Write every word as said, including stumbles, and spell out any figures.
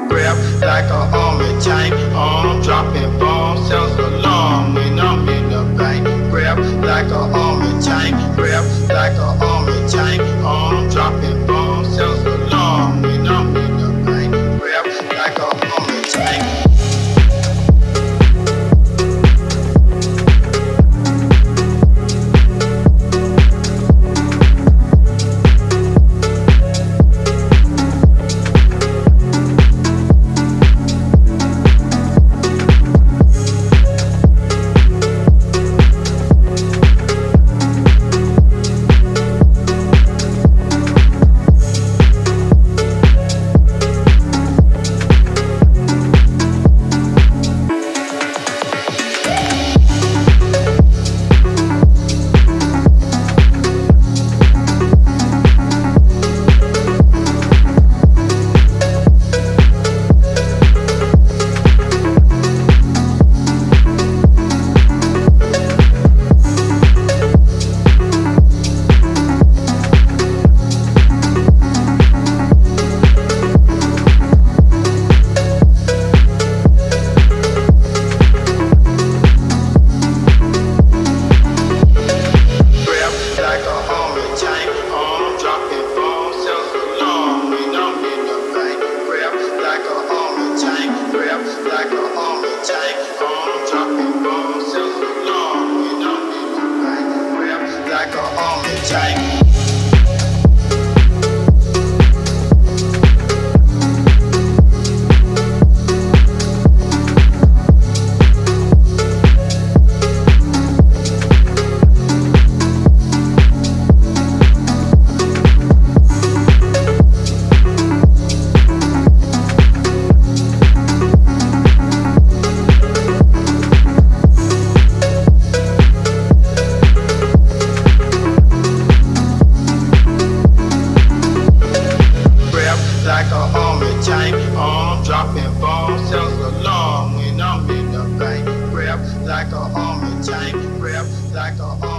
grab like a army tank. Arm dropping bombs, sounds alarm when I'm in the bank. Grab like a army tank, grab like a army tank. Arm dropping bombs, sounds alarm when I'm in the bank. Grab like a army tank. Like a army tank, arm dropping bombs, sounds alarm when I'm in the bank. Grab like a army tank, grab like a army